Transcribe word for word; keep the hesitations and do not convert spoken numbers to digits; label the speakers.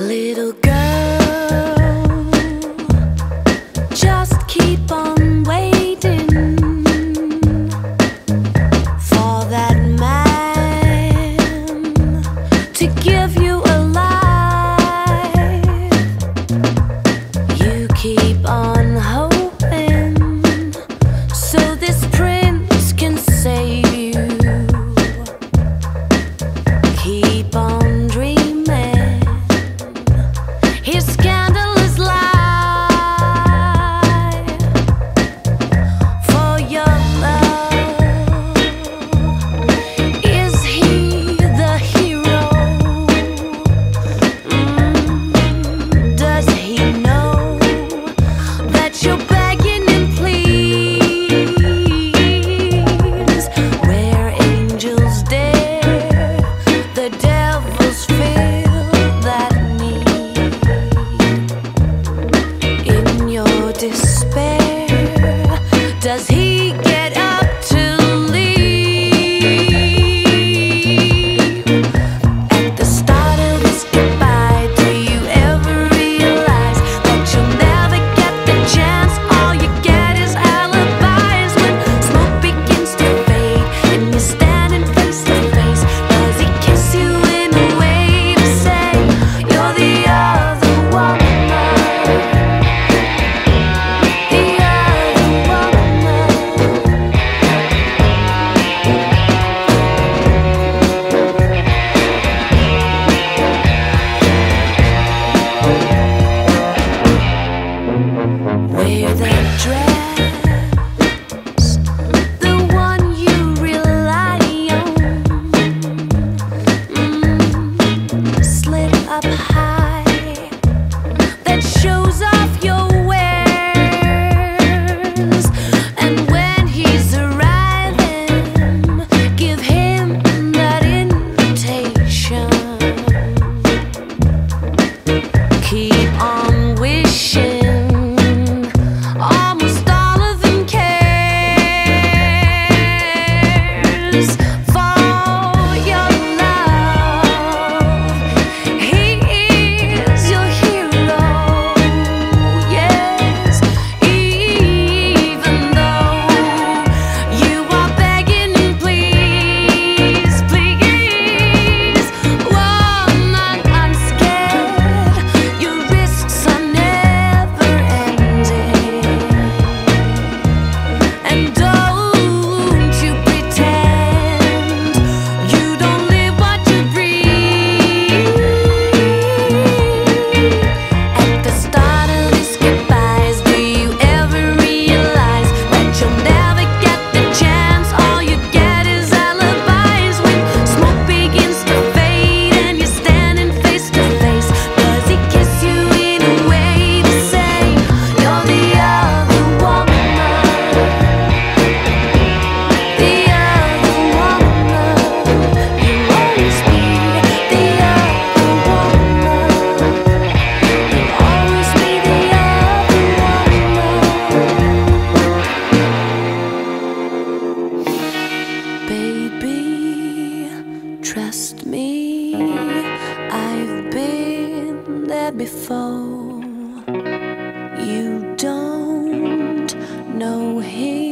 Speaker 1: Little girl, just keep on waiting for that man to give you a life. You keep on hoping so this prince can save you. Keep on dreaming his scandalous life for your love. Is he the hero? Mm, does he know that you're begging and please? Where angels dare, the devils feel that need. In your despair, does he get up to leave? At the start of this goodbye, do you ever realize that you'll never get the chance? All you get is alibis. When smoke begins to fade and you're standing face to face, does he kiss you in a way to say you're the other woman? The other woman. Wear that dress, the one you rely on, mm, slit up high, that shows off your wares. And when he's arriving, give him that invitation. Keep on wishing, almost all of them cares for your love. He is your hero, yes, even though you are begging and please, please, woman, I'm scared. Your risks are never ending, and don't you pretend you don't live what you breathe. At the start of these goodbyes, do you ever realize that you'll never get the chance? All you get is alibis. When smoke begins to fade and you're standing face to face, does he kiss you in a way to say you're the other woman? The other woman. You'll always be the other woman. You'll always be the other woman. Baby, trust me, I've been there before. You don't know him.